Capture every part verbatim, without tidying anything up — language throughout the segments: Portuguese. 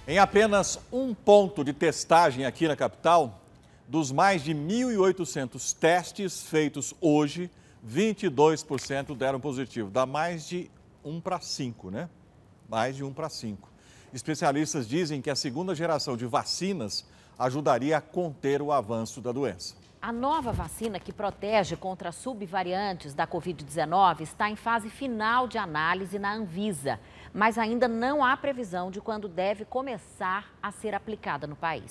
Em apenas um ponto de testagem aqui na capital, dos mais de mil e oitocentos testes feitos hoje, vinte e dois por cento deram positivo. Dá mais de um para cinco, né? Mais de um para cinco. Especialistas dizem que a segunda geração de vacinas ajudaria a conter o avanço da doença. A nova vacina que protege contra subvariantes da covid dezenove está em fase final de análise na Anvisa, mas ainda não há previsão de quando deve começar a ser aplicada no país.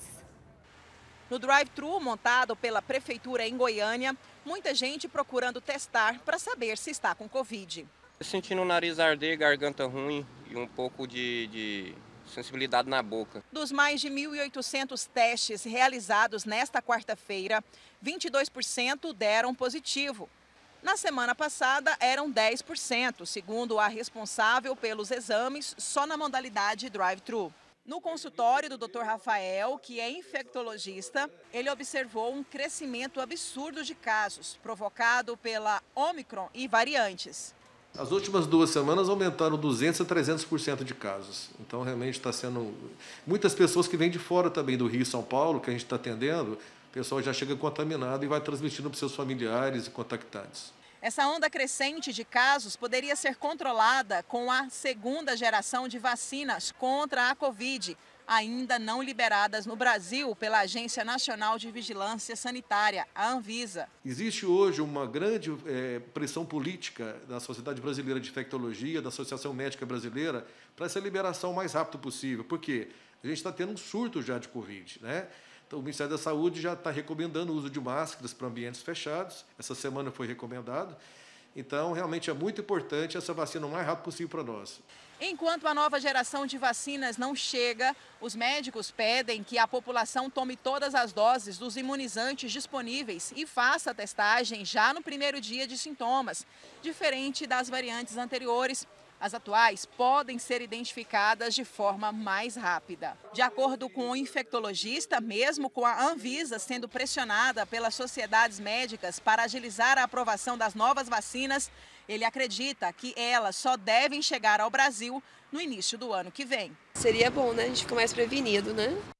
No drive-thru montado pela prefeitura em Goiânia, muita gente procurando testar para saber se está com Covid. Sentindo o nariz arder, garganta ruim e um pouco de, de sensibilidade na boca. Dos mais de mil e oitocentos testes realizados nesta quarta-feira, vinte e dois por cento deram positivo. Na semana passada, eram dez por cento, segundo a responsável pelos exames, só na modalidade drive-thru. No consultório do doutor Rafael, que é infectologista, ele observou um crescimento absurdo de casos, provocado pela Omicron e variantes. As últimas duas semanas aumentaram duzentos a trezentos por cento de casos. Então, realmente está sendo... Muitas pessoas que vêm de fora também do Rio e São Paulo, que a gente está atendendo, o pessoal já chega contaminado e vai transmitindo para os seus familiares e contactados. Essa onda crescente de casos poderia ser controlada com a segunda geração de vacinas contra a Covid, ainda não liberadas no Brasil pela Agência Nacional de Vigilância Sanitária, a Anvisa. Existe hoje uma grande é, pressão política da Sociedade Brasileira de Infectologia, da Associação Médica Brasileira, para essa liberação o mais rápido possível, porque a gente está tendo um surto já de Covid, né? Então, o Ministério da Saúde já está recomendando o uso de máscaras para ambientes fechados. Essa semana foi recomendado. Então, realmente é muito importante essa vacina o mais rápido possível para nós. Enquanto a nova geração de vacinas não chega, os médicos pedem que a população tome todas as doses dos imunizantes disponíveis e faça a testagem já no primeiro dia de sintomas, diferente das variantes anteriores. As atuais podem ser identificadas de forma mais rápida. De acordo com o infectologista, mesmo com a Anvisa sendo pressionada pelas sociedades médicas para agilizar a aprovação das novas vacinas, ele acredita que elas só devem chegar ao Brasil no início do ano que vem. Seria bom, né? A gente ficar mais prevenido, né?